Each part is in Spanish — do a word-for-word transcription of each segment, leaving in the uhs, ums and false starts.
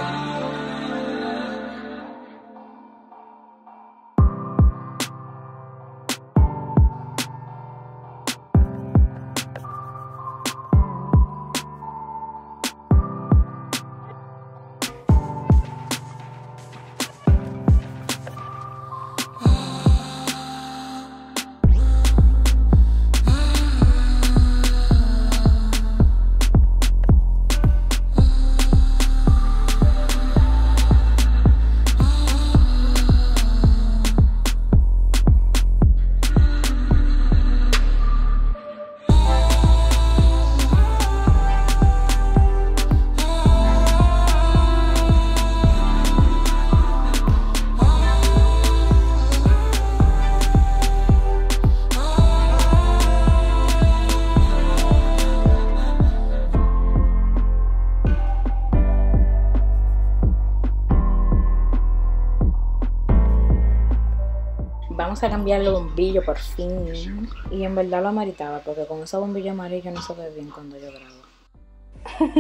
Vamos a cambiar el bombillo por fin. Y en verdad lo ameritaba, porque con ese bombillo amarillo no se ve bien cuando yo grabo.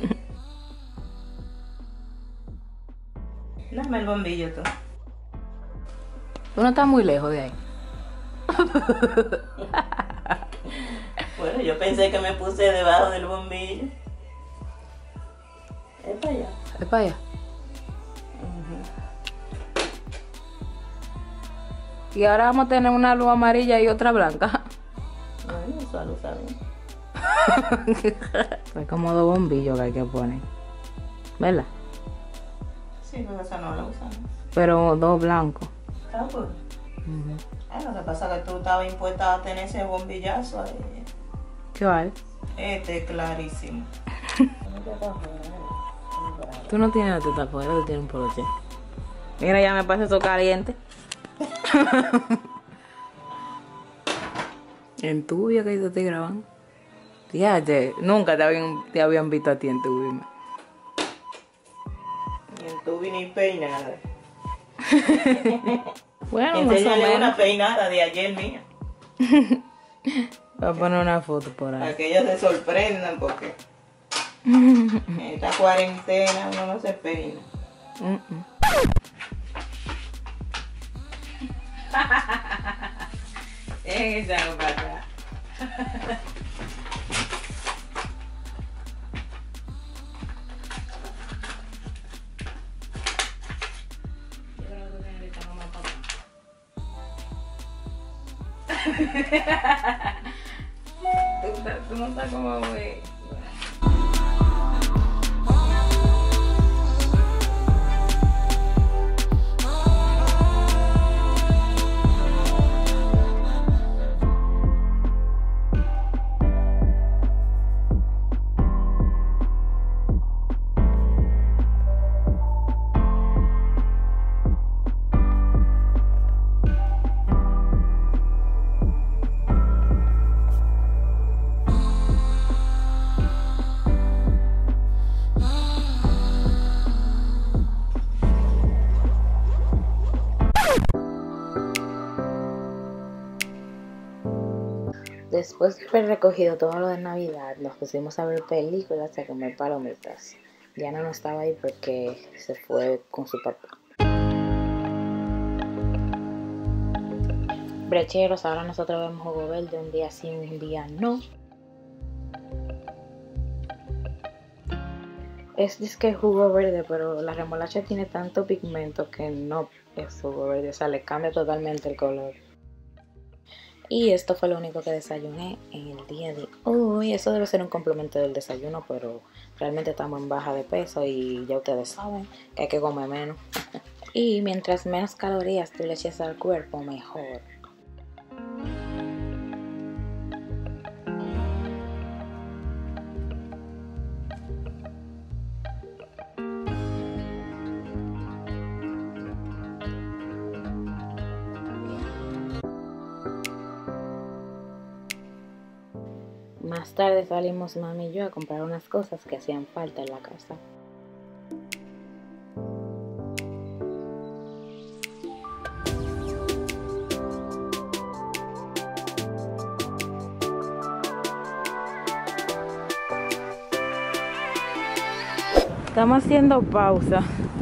Dame el bombillo tú. Tú no estás muy lejos de ahí. Bueno, yo pensé que me puse debajo del bombillo. Es para allá. Es para allá. Y ahora vamos a tener una luz amarilla y otra blanca. Bueno, eso lo saben. Es como dos bombillos que hay que poner, ¿verdad? Sí, pero esa no la usamos. Pero dos blancos. Está bueno. Uh-huh. Ah, lo que pasa es que tú estabas impuesta a tener ese bombillazo ahí. ¿Qué vale? Este es clarísimo. Tú no tienes la teta afuera, tú tienes un poloche. Mira, ya me pasa eso caliente. En tu vida que yo te estoy grabando. Fíjate, nunca te habían, te habían visto a ti en tu vida. Ni en tu vida ni peinada. Bueno, enséñale una peinada de ayer mía. Voy a poner una foto por ahí. Para que ellos se sorprendan porque en esta cuarentena uno no se peina. Uh -uh. Es algo para atrás. Yo creo que tiene que estar más papá. tú, tú no estás como güey. Después de haber recogido todo lo de Navidad, nos pusimos a ver películas y a comer palomitas. Diana no estaba ahí porque se fue con su papá. Brecheros, ahora nosotros vemos jugo verde un día sí, un día no. Es disque jugo verde, pero la remolacha tiene tanto pigmento que no es jugo verde, o sea, le cambia totalmente el color. Y esto fue lo único que desayuné en el día de hoy. Eso debe ser un complemento del desayuno, pero realmente estamos en baja de peso y ya ustedes saben que hay que comer menos. Y mientras menos calorías tú le eches al cuerpo, mejor. Más tarde salimos mami y yo a comprar unas cosas que hacían falta en la casa. Estamos haciendo pausa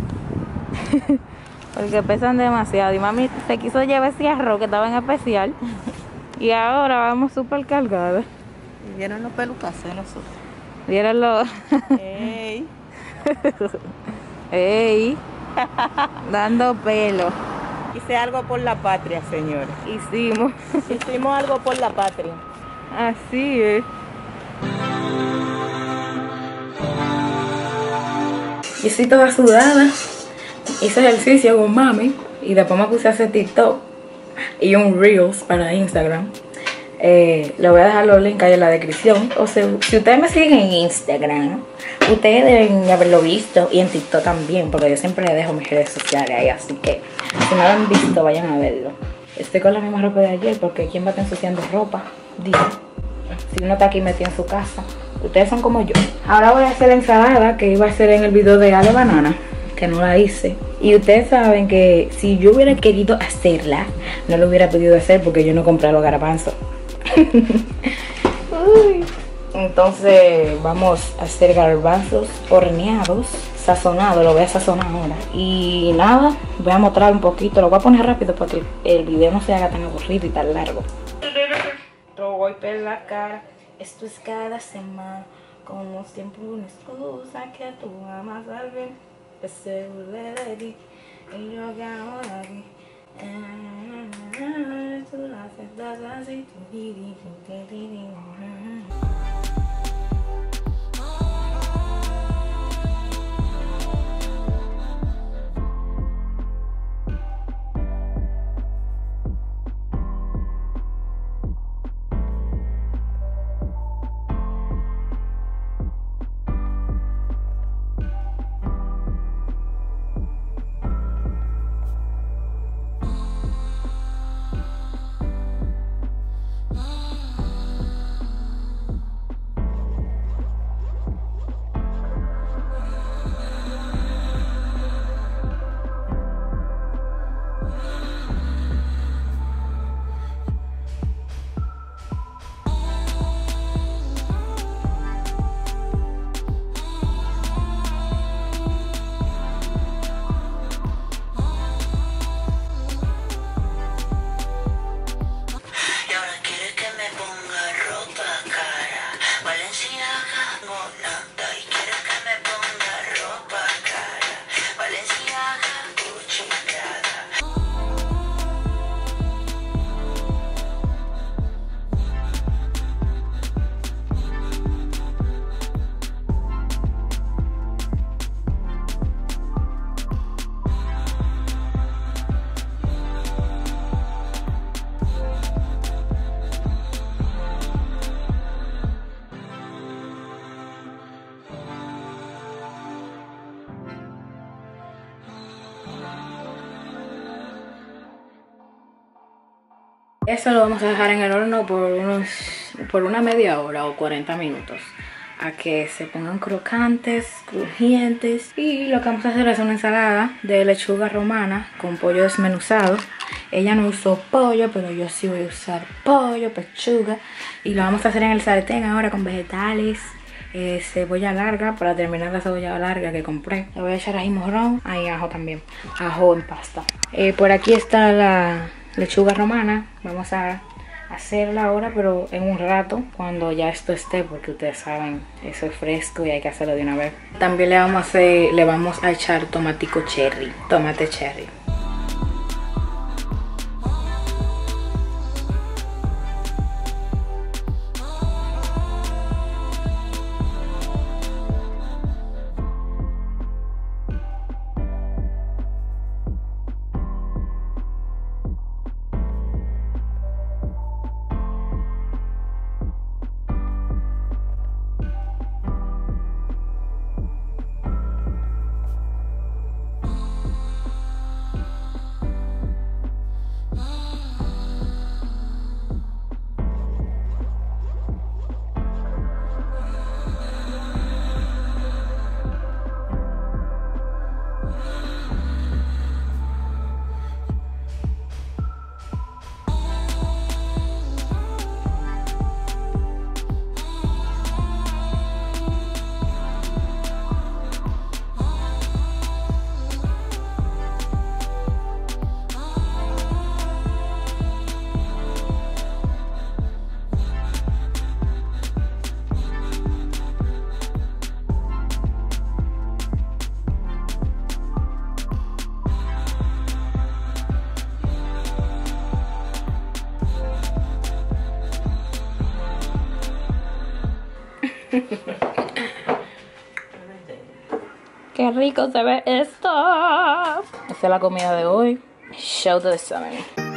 porque pesan demasiado y mami se quiso llevar ese arroz que estaba en especial y ahora vamos súper cargadas. ¿Vieron los pelucas de nosotros? ¿Vieron los? ¡Ey! ¡Ey! Dando pelo. Hice algo por la patria, señores. Hicimos. Hicimos algo por la patria. Así es. Yo estoy toda sudada. Hice ejercicio con mami y después me puse a hacer TikTok y un Reels para Instagram. Eh, le voy a dejar los links ahí en la descripción. O sea, si ustedes me siguen en Instagram, ustedes deben haberlo visto, y en TikTok también, porque yo siempre les dejo mis redes sociales ahí, así que si no lo han visto, vayan a verlo. Estoy con la misma ropa de ayer, porque ¿quién va a estar ensuciando ropa? Digo, si uno está aquí metido en su casa, ustedes son como yo. Ahora voy a hacer la ensalada que iba a hacer en el video de Ale Banana, que no la hice. Y ustedes saben que si yo hubiera querido hacerla, no lo hubiera podido hacer porque yo no compré los garbanzos. Uy. Entonces vamos a hacer garbanzos horneados, sazonados, lo voy a sazonar ahora. Y nada, voy a mostrar un poquito, lo voy a poner rápido para que el video no se haga tan aburrido y tan largo. Otro golpe en la cara, esto es cada semana, como siempre una excusa que tú amas al ver, es seguro de ti, y yo que ahora vi. Tú lo aceptas así. Eso lo vamos a dejar en el horno por unos por una media hora o cuarenta minutos a que se pongan crocantes, crujientes. Y lo que vamos a hacer es una ensalada de lechuga romana con pollo desmenuzado. Ella no usó pollo, pero yo sí voy a usar pollo, pechuga. Y lo vamos a hacer en el sartén ahora con vegetales, eh, cebolla larga, para terminar la cebolla larga que compré. Le voy a echar ahí morrón, ahí ajo también, ajo en pasta. Eh, por aquí está la lechuga romana. Vamos a hacerla ahora, pero en un rato, cuando ya esto esté, porque ustedes saben, eso es fresco y hay que hacerlo de una vez. También le vamos a hacer, le vamos a echar tomatico cherry, tomate cherry. ¡Qué rico se ve esto! Esta es la comida de hoy. Show to the seven.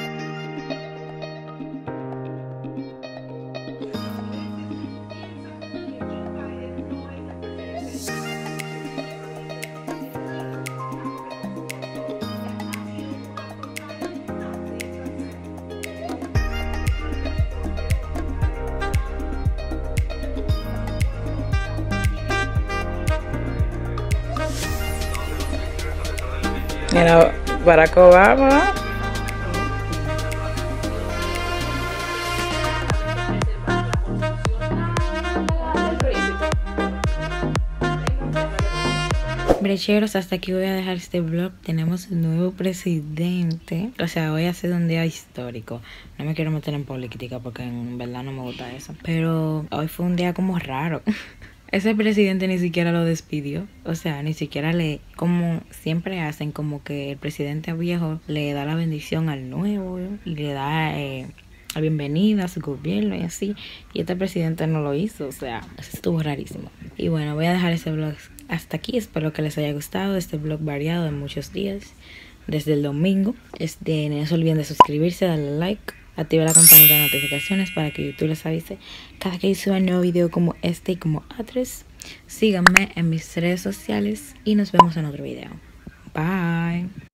Mira, Barack Obama. Brecheros, hasta aquí voy a dejar este vlog. Tenemos un nuevo presidente. O sea, hoy ha sido un día histórico. No me quiero meter en política porque en verdad no me gusta eso. Pero hoy fue un día como raro. Ese presidente ni siquiera lo despidió. O sea, ni siquiera le... Como siempre hacen, como que el presidente viejo le da la bendición al nuevo y le da eh, la bienvenida a su gobierno y así. Y este presidente no lo hizo. O sea, eso estuvo rarísimo. Y bueno, voy a dejar ese vlog hasta aquí. Espero que les haya gustado este vlog variado de muchos días. Desde el domingo. Este, no se olviden de suscribirse, darle like. Activa la campanita de notificaciones para que YouTube les avise cada que suba un nuevo video como este y como otros. Síganme en mis redes sociales y nos vemos en otro video. Bye.